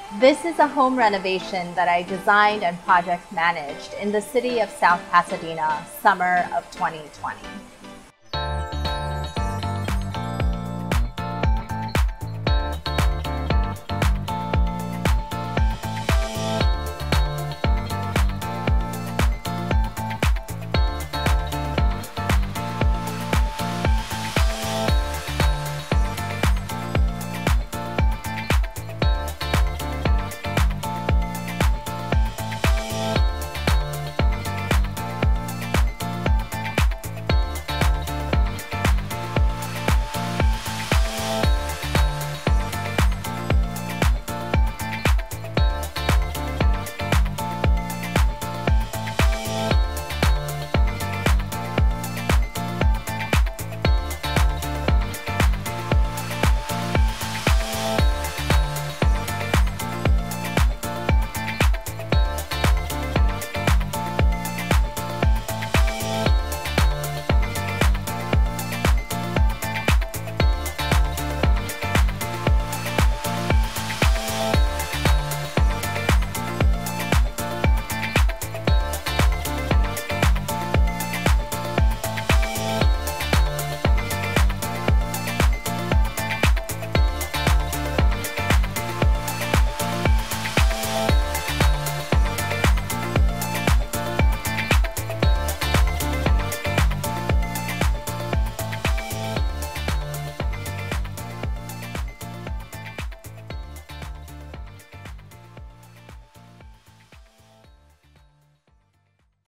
This is a home renovation that I designed and project managed in the city of South Pasadena, summer of 2020.